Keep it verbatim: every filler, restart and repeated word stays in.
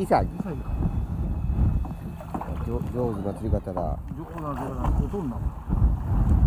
ギサギ。 ギサギか。 上手な釣り方だ。 上手な釣り方、ほとんどな。